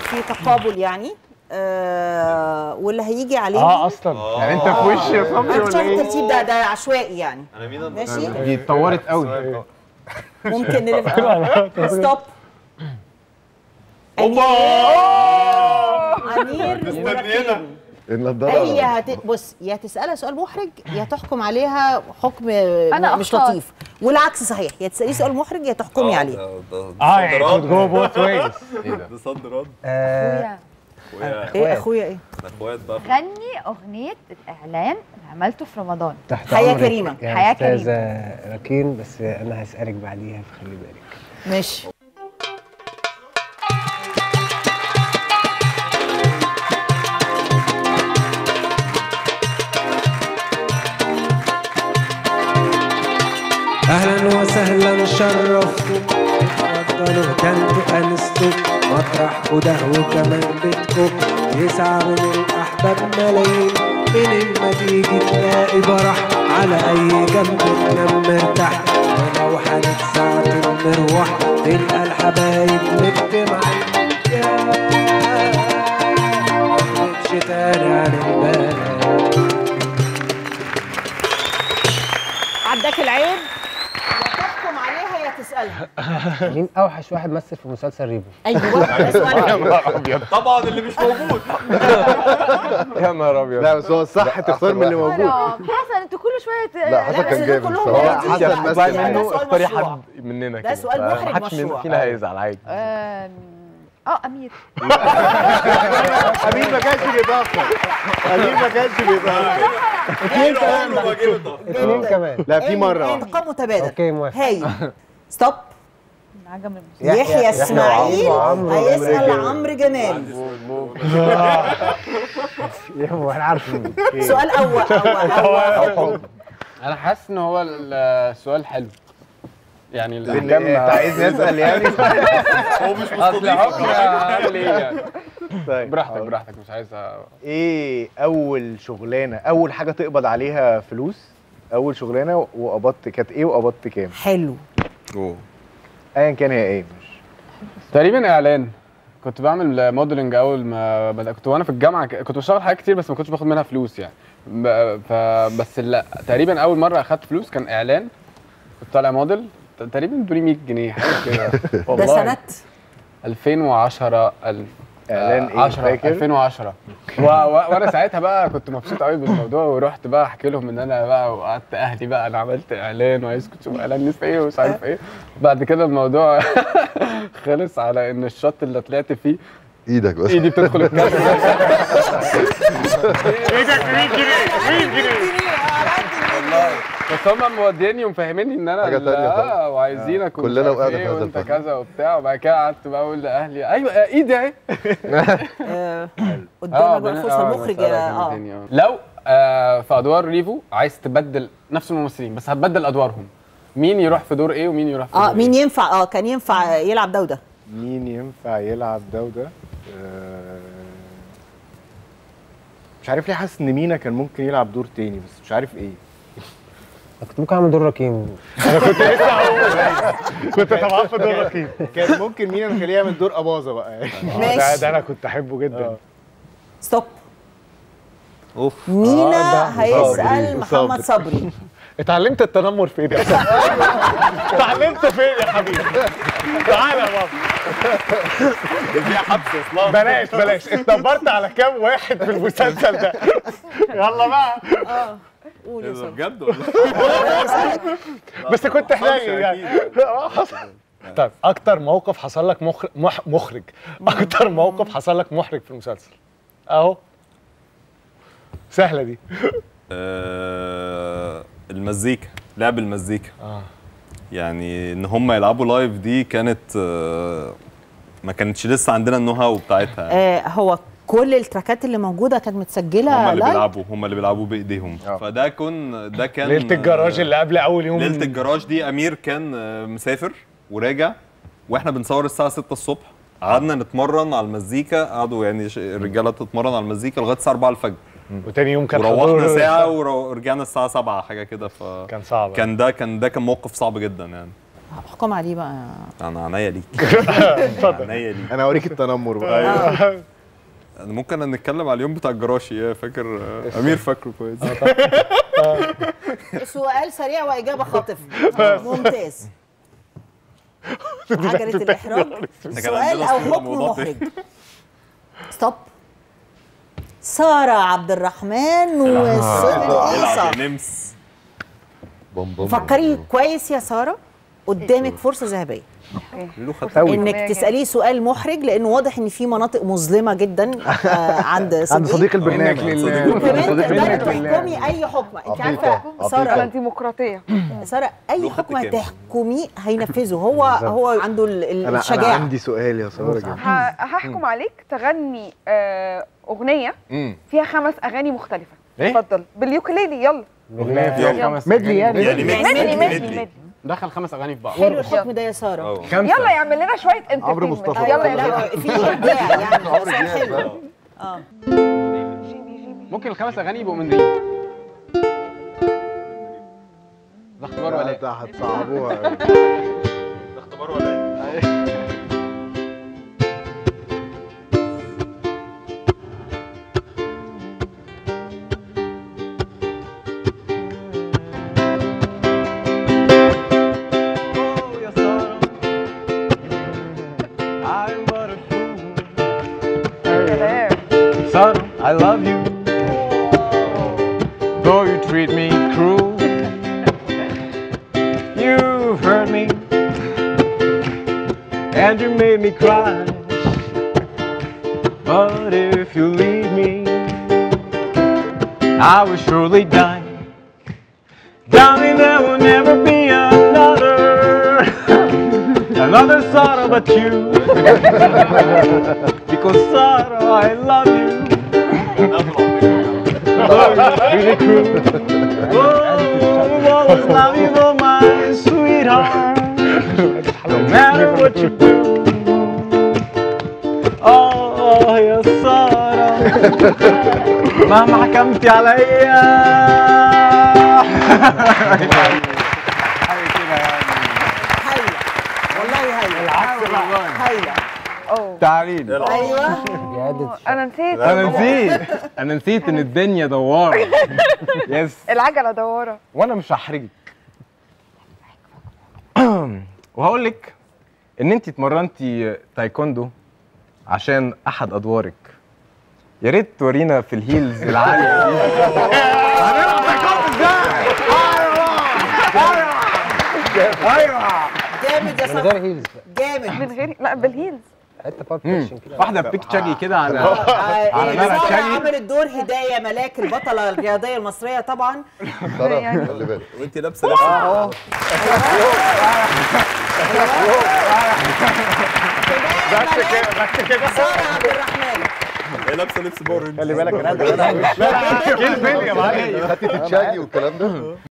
في تقابل يعني. واللي هيجي عليه اصلا يعني انت في وش يا صبري ولا ايه؟ الترتيب ده عشوائي يعني. انا مين ماشي، دي اتطورت قوي. ممكن نلف. ستوب. أمير وركين. هي بص، يا تسألها سؤال محرج يا تحكم عليها حكم مش لطيف، والعكس صحيح، يا تسأليه سؤال محرج يا تحكمي عليه. يعني كنت جوه بوث ويز. ايه ده صد رد. ايه اخويا ايه؟ اخوات بقى. غني اغنيه الاعلان اللي عملته في رمضان. حياه كريمه. حياه كريمه استاذه ركين، بس انا هسألك بعديها فخلي بالك. ماشي. اهلا وسهلا شرفتوا، اتفضلوا كنتوا انستوا مطرحكوا ده وكمان بيتكم يسعى من الاحباب ملايين. منين ما تيجي تلاقي برح على اي جنب تنام مرتاح، ولو هنتساعد المروح تلقى الحبايب مجتمعين. يا مش تاني عن البلد. عداك العيب، يا تحكم عليها يا تسألها. مين اوحش واحد مثل في مسلسل ريفو؟ ايوه ده سؤال ابيض طبعا اللي مش موجود. يا نهار ابيض. لا بس هو الصح تختار من اللي موجود. حسن انتوا كل شويه لا حسن كان جامد كلهم بصراحه. جامدين. حسن ده مثل سؤال منه، اختاري مشروع. حد مننا كده. ده سؤال محرج محدش مشروع. فينا هيزعل عادي. امير. امين ما كانش بيتاخر. امين ما كانش بيتاخر. اتنين كمان. لا في مره انتقام متبادل. اوكي موافق. هاي ستوب. عجب يحيى اسماعيل وعمرو هيسأل عمرو جمال. احنا عارفين. سؤال اول. انا حاسس ان هو السؤال حلو يعني انت عايز نسال يعني؟ هو مش مستضيف. اعمل ايه يعني؟ طيب براحتك مش عايز ايه اول شغلانه، اول حاجه تقبض عليها فلوس، اول شغلانه وقبضت كانت ايه وقبضت كام؟ حلو. ايا كان هي ايه. مش تقريبا اعلان. كنت بعمل موديلنج اول ما بدأت، كنت وانا في الجامعه كنت بشتغل حاجات كتير بس ما كنتش باخد منها فلوس يعني. فبس لا تقريبا اول مره اخدت فلوس كان اعلان، كنت طالع موديل تقريبا ب 100 جنيه حاجه كده. ده سنه 2010 اعلان ايه 10 فاكر؟ 2010 وانا ساعتها بقى كنت مبسوط قوي بالموضوع، ورحت بقى احكي لهم ان انا بقى وقعدت اهلي بقى انا عملت اعلان وعايزكم تشوفوا اعلان لسه ايه ومش عارف ايه. بعد كده الموضوع خلص على ان الشط اللي طلعت فيه ايدك بس ايدي بتدخل الكاميرا. ايدك 100 جنيه 100 جنيه والله. بس هم موديني ومفهميني ان انا حاجة تانية خالص. وعايزينك كلنا وقعنا في هذا وانت الفخ. كذا وبتاع. وبعد كده قعدت بقى اقول لاهلي ايوه ايدي اهي. قدامك بقى فرصه المخرج. لو في ادوار ريفو عايز تبدل نفس الممثلين بس هتبدل ادوارهم، مين يروح في دور ايه ومين يروح في دور مين ينفع كان ينفع يلعب ده وده؟ مين ينفع يلعب ده وده؟ مش عارف ليه حاسس ان مينا كان ممكن يلعب دور تاني بس مش عارف ايه. كنت ممكن اعمل دور ركين. انا كنت لسه هقول كنت طبعا في دور ركين. كان ممكن مينا نخليه يعمل دور اباظه بقى يعني. ماشي. ده انا كنت احبه جدا. ستوب. اوف. مينا هيسأل محمد صبري. اتعلمت التنمر فين يا صاحبي؟ اتعلمت فين يا حبيبي؟ تعالى يا بابا. دي فيها حبس اصلا. بلاش اتنبرت على كام واحد في المسلسل ده؟ يلا بقى. قول يا صبري. بجد والله. بس كنت حنين يعني. طيب اكتر موقف حصل لك مخرج اكتر موقف حصل لك محرج في المسلسل اهو. سهله دي. المزيكا، لعب المزيكا. يعني ان هم يلعبوا لايف دي كانت ما كانتش لسه عندنا النو هاو بتاعتها. هو كل التراكات اللي موجوده كانت متسجله هم اللي بيلعبوا بايديهم. فده كان ليله الجراج اللي قبل اول يوم. ليله الجراج دي امير كان مسافر وراجع واحنا بنصور الساعه 6 الصبح. قعدنا نتمرن على المزيكا، قعدوا يعني الرجاله تتمرن على المزيكا لغايه الساعه 4 الفجر. وتاني يوم كان وروحنا ساعه ورجعنا الساعه 7 حاجه كده. كان صعب. كان موقف صعب جدا يعني. احكم عليه بقى. انا عينيا ليك. اتفضل. عينيا ليك. انا اوريك التنمر بقى. ممكن نتكلم على اليوم بتاع الجراشي، فاكر امير فاكره كويس. سؤال سريع واجابه خاطفه. ممتاز. عجله الاحراج. سؤال او حكم محرج. ستوب. ساره عبد الرحمن وصدق نمس. فكري كويس يا ساره، قدامك فرصه ذهبيه انك تساليه سؤال محرج، لانه واضح ان في مناطق مظلمه جدا عند صديق البرنامج. وكمان تقدري تحكمي اي حكم. انت عارفه ساره ديمقراطيه. ساره اي حكم هتحكميه هينفذه. هو عنده الشجاعه. انا عندي سؤال يا ساره. هحكم عليك تغني اغنيه فيها 5 اغاني مختلفه. اتفضل باليوكليلي. يلا اغنيه فيها 5 ميدلي ميدلي دخل 5 اغاني في بعض. حلو الحكم ده يا ساره. يلا يعمل لنا شويه عمرو مصطفى. يلا في ابداع يعني. سؤال حلو. ممكن ال5 اغاني يبقوا من ريم. ده اختبار ولا ده هتصعبوها. ده اختبار ولا I love you, though you treat me cruel. You've hurt me, and you made me cry. But if you leave me, I will surely die. Darling, there will never be another sorrow but you. Because sorrow, I love you. Really cruel. Oh, always love you, oh my sweetheart. No matter what you do. Oh يا سارة مهما حكمتي عليا. هايله والله. هايله. تعالي. ايوه. انا نسيت ان الدنيا دواره. يس. العجله دواره. وانا مش هحرجك. وهقول لك ان انت اتمرنتي تايكوندو عشان احد ادوارك. يا ريت تورينا في الهيلز العاليه دي. هنلعب تايكوندو ازاي؟ ايوه جامد يا من غير هيلز. جامد. من غير لا بالهيلز. حته بارتيشن كده. واحده بيك تشاجي كده على سارة عملت دور هداية ملاك البطلة الرياضية المصرية طبعا. خلي بالك وانت لابسه لبس سارة عبد الرحمن هي لابسه لبس بورنج. خلي بالك لا كيل فين يا معلم؟ حته تشاجي والكلام ده.